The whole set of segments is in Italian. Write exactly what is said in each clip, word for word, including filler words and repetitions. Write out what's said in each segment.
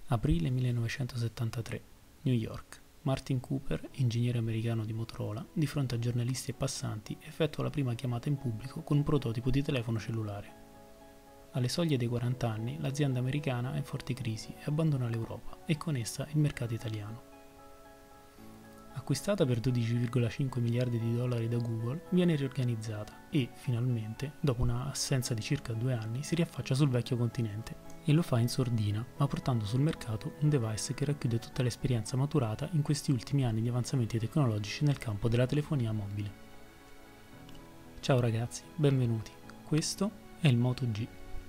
Aprile millenovecentosettantatré, New York. Martin Cooper, ingegnere americano di Motorola, di fronte a giornalisti e passanti, effettua la prima chiamata in pubblico con un prototipo di telefono cellulare. Alle soglie dei quaranta anni, l'azienda americana è in forte crisi e abbandona l'Europa, e con essa il mercato italiano. Acquistata per dodici virgola cinque miliardi di dollari da Google, viene riorganizzata e, finalmente, dopo una assenza di circa due anni, si riaffaccia sul vecchio continente. E lo fa in sordina, ma portando sul mercato un device che racchiude tutta l'esperienza maturata in questi ultimi anni di avanzamenti tecnologici nel campo della telefonia mobile. Ciao ragazzi, benvenuti. Questo è il Moto G.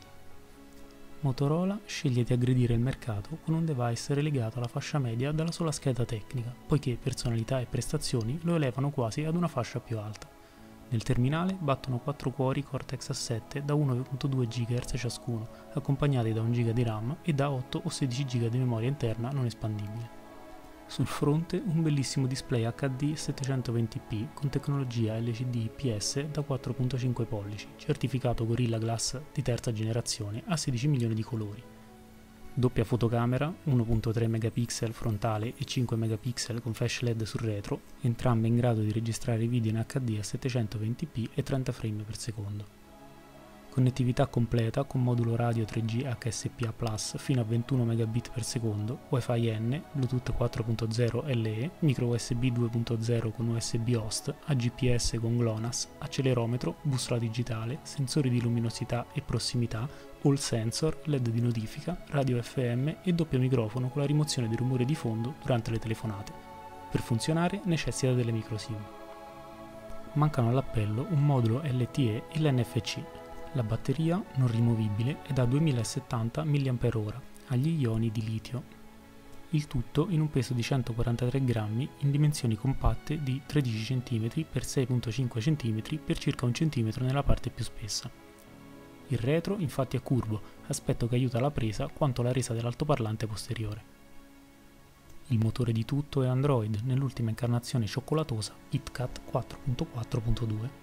Motorola sceglie di aggredire il mercato con un device relegato alla fascia media dalla sola scheda tecnica, poiché personalità e prestazioni lo elevano quasi ad una fascia più alta. Nel terminale battono quattro cuori Cortex A sette da uno virgola due gigahertz ciascuno, accompagnati da un giga di RAM e da otto o sedici giga di memoria interna non espandibile. Sul fronte un bellissimo display H D settecentoventi p con tecnologia L C D I P S da quattro virgola cinque pollici, certificato Gorilla Glass di terza generazione a sedici milioni di colori. Doppia fotocamera, uno virgola tre megapixel frontale e cinque megapixel con flash L E D sul retro, entrambe in grado di registrare video in H D a settecentoventi p e trenta frame per secondo. Connettività completa con modulo radio tre G H S P A plus fino a ventuno megabit per secondo, Wi-Fi N, Bluetooth quattro punto zero L E, micro U S B due punto zero con U S B host, A G P S con GLONASS, accelerometro, bussola digitale, sensori di luminosità e prossimità, Hall sensor, L E D di notifica, radio F M e doppio microfono con la rimozione del rumore di fondo durante le telefonate. Per funzionare necessita delle micro SIM. Mancano all'appello un modulo L T E e l'N F C. La batteria, non rimovibile, è da duemilasettanta milliamperi ora, agli ioni di litio. Il tutto in un peso di centoquarantatré grammi in dimensioni compatte di tredici centimetri per sei virgola cinque centimetri per circa un centimetro nella parte più spessa. Il retro infatti è curvo, aspetto che aiuta la presa quanto la resa dell'altoparlante posteriore. Il motore di tutto è Android, nell'ultima incarnazione cioccolatosa KitKat quattro punto quattro punto due.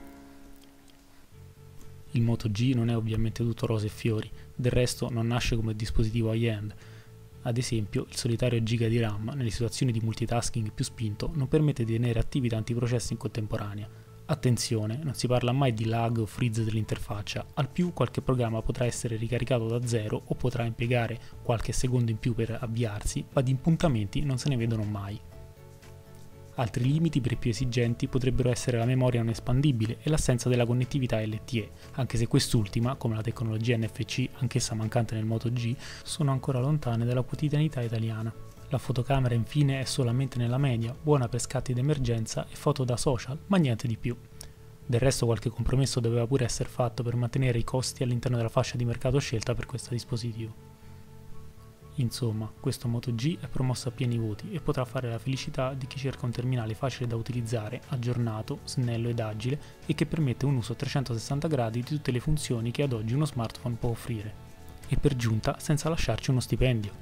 Il Moto G non è ovviamente tutto rose e fiori, del resto non nasce come dispositivo high-end. Ad esempio, il solitario giga di RAM, nelle situazioni di multitasking più spinto, non permette di tenere attivi tanti processi in contemporanea. Attenzione, non si parla mai di lag o freeze dell'interfaccia, al più qualche programma potrà essere ricaricato da zero o potrà impiegare qualche secondo in più per avviarsi, ma di impuntamenti non se ne vedono mai. Altri limiti per i più esigenti potrebbero essere la memoria non espandibile e l'assenza della connettività L T E, anche se quest'ultima, come la tecnologia N F C, anch'essa mancante nel Moto G, sono ancora lontane dalla quotidianità italiana. La fotocamera infine è solamente nella media, buona per scatti d'emergenza e foto da social, ma niente di più. Del resto qualche compromesso doveva pure essere fatto per mantenere i costi all'interno della fascia di mercato scelta per questo dispositivo. Insomma, questo Moto G è promosso a pieni voti e potrà fare la felicità di chi cerca un terminale facile da utilizzare, aggiornato, snello ed agile e che permette un uso a trecentosessanta gradi di tutte le funzioni che ad oggi uno smartphone può offrire. E per giunta senza lasciarci uno stipendio.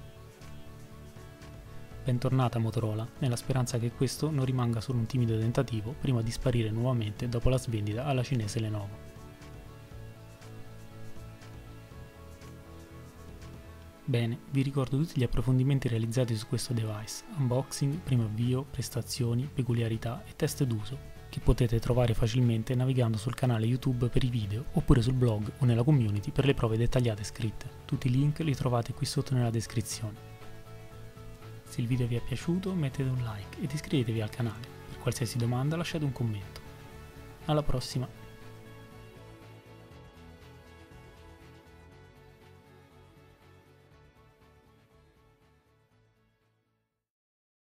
Bentornata Motorola, nella speranza che questo non rimanga solo un timido tentativo prima di sparire nuovamente dopo la svendita alla cinese Lenovo. Bene, vi ricordo tutti gli approfondimenti realizzati su questo device, unboxing, primo avvio, prestazioni, peculiarità e test d'uso, che potete trovare facilmente navigando sul canale YouTube per i video oppure sul blog o nella community per le prove dettagliate scritte. Tutti i link li trovate qui sotto nella descrizione. Se il video vi è piaciuto mettete un like ed iscrivetevi al canale. Per qualsiasi domanda lasciate un commento. Alla prossima!